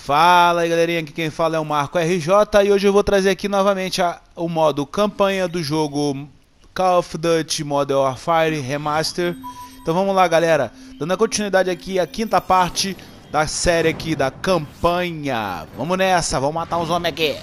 Fala aí galerinha, aqui quem fala é o Marco RJ e hoje eu vou trazer aqui novamente o modo campanha do jogo Call of Duty Modern Warfare Remaster. Então vamos lá galera, dando a continuidade aqui a quinta parte da série aqui da campanha. Vamos nessa, vamos matar uns homens aqui.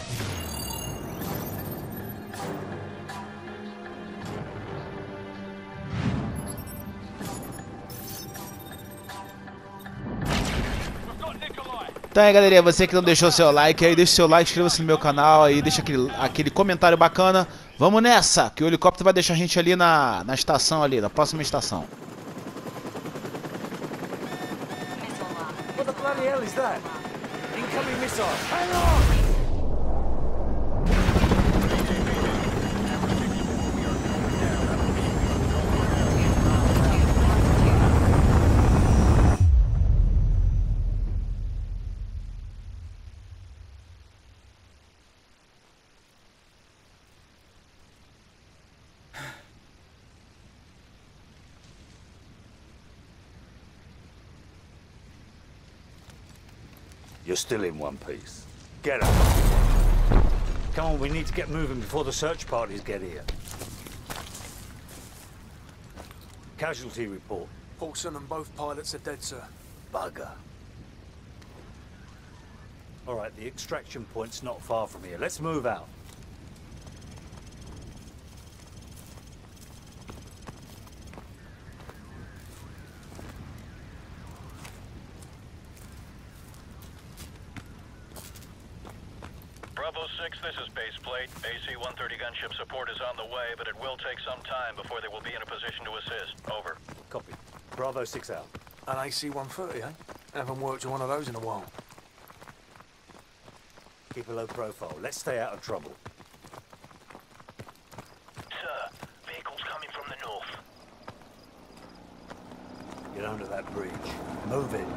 Então aí galerinha, você que não deixou seu like aí, deixa seu like, inscreva-se no meu canal aí, deixa aquele comentário bacana. Vamos nessa, que o helicóptero vai deixar a gente ali na estação ali, na próxima estação. What the bloody hell is that? Incoming missile. Hang on! You're still in one piece. Get up. Come on, we need to get moving before the search parties get here. Casualty report. Paulson and both pilots are dead, sir. Bugger. All right, the extraction point's not far from here. Let's move out. Bravo 6, this is base plate. AC-130 gunship support is on the way, but it will take some time before they will be in a position to assist. Over. Copy. Bravo 6 out. An AC-130, eh? Haven't worked on one of those in a while. Keep a low profile. Let's stay out of trouble. Sir, vehicles coming from the north. Get under that bridge. Move it.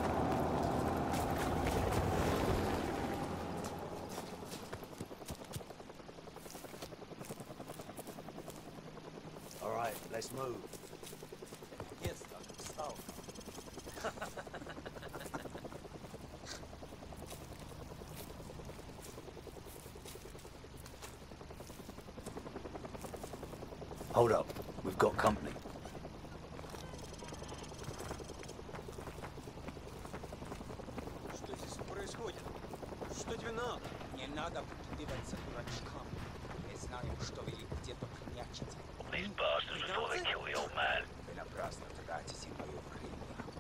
All right, let's move. Yes, stop. Hold up. We've got company. Что здесь происходит? Что тебе надо? Не надо прикидываться дурачком. Мы знаем, что вы где-то прячете. These bastards before they kill the old man. Вы напрасно тратите мое время.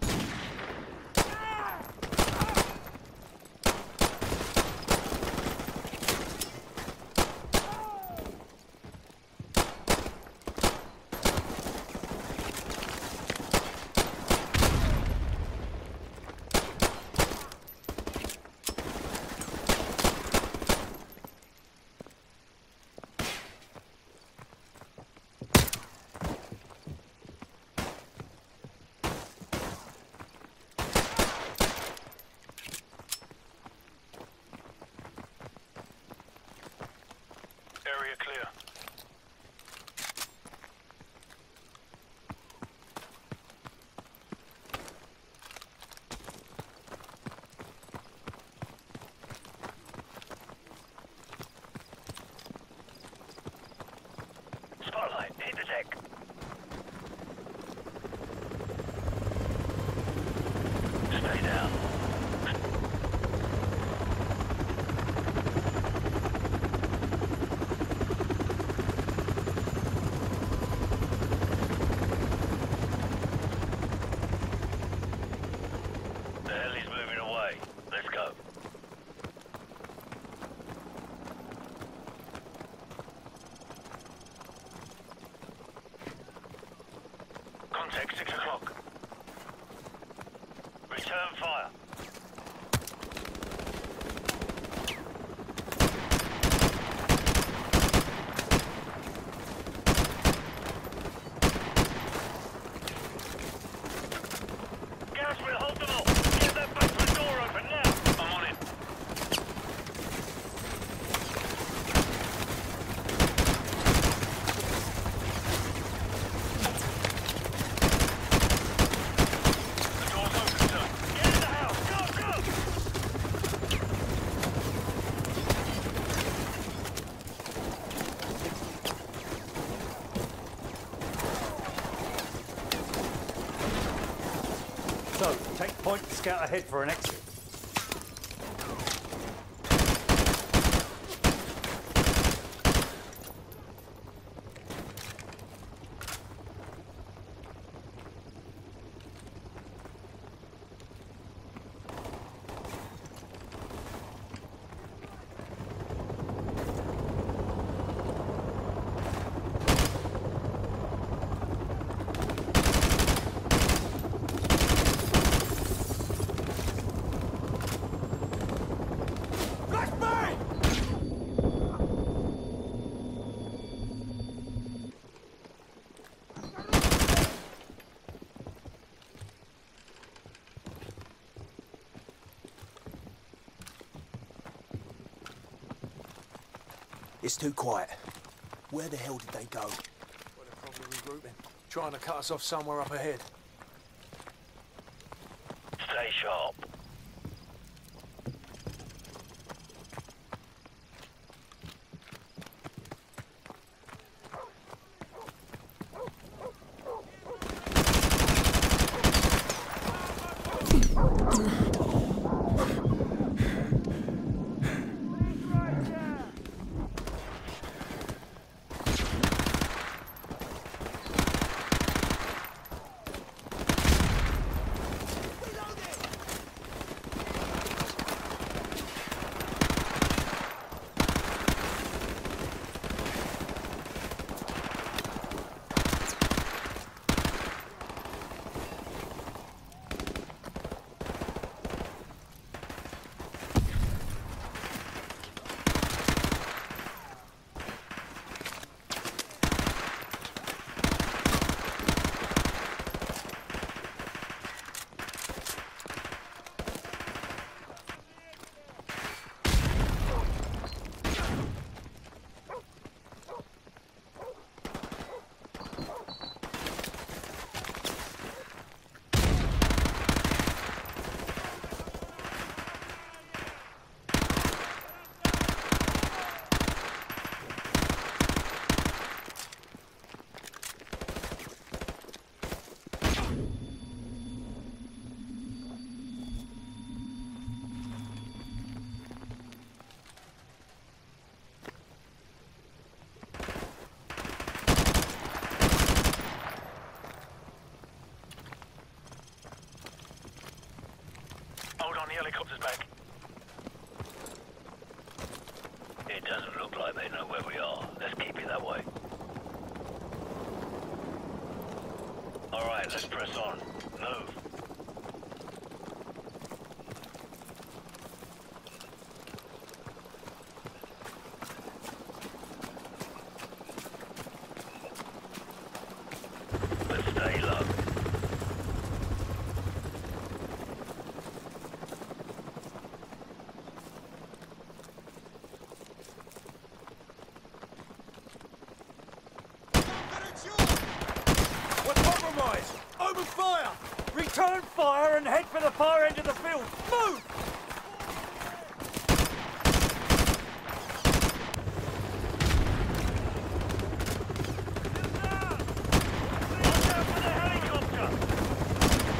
Area clear. Spotlight, hit the deck. Stay down. The hell is moving away. Let's go. Contact 6 o'clock. Return fire. Garrison, hold them all. Get that basement door open now. I'm on it. point and scout ahead for an exit. It's too quiet. Where the hell did they go? Well, they're probably regrouping. Trying to cut us off somewhere up ahead. Stay sharp. Hold on, the helicopter's back. It doesn't look like they know where we are. Let's keep it that way. Alright, let's press on. Move. Let's stay low. We're compromised! Open fire! Return fire and head for the far end of the field. Move! Watch out for the helicopter!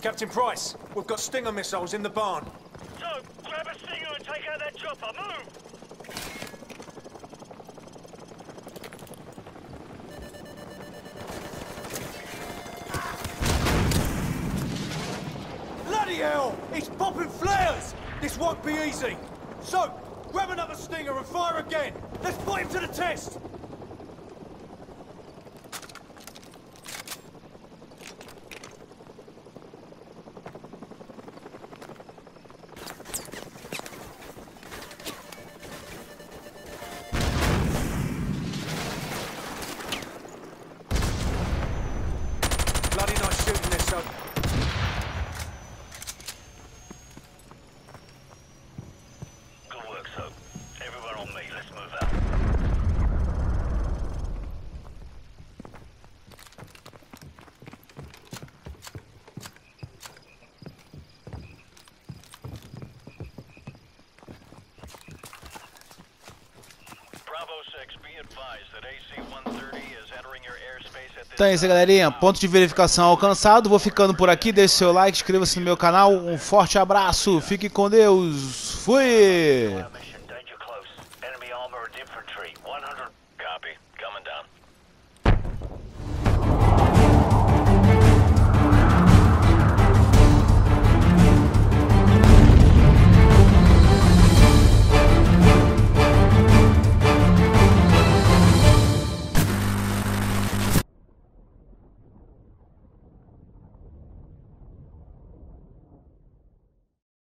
Captain Price, we've got Stinger missiles in the barn. So, grab a Stinger and take out that chopper. Move! Bloody hell! It's popping flares! This won't be easy. So, grab another Stinger and fire again. Let's put him to the test. Bloody nice shooting this, son. Good work, Soap. Everyone on me. Let's move out. Bravo 6, be advised that AC-130 is entering your airspace at this Então é isso, galerinha. Ponto de verificação alcançado. Vou ficando por aqui. Deixe seu like, inscreva-se no meu canal. Um forte abraço. Fique com Deus. Fui! time.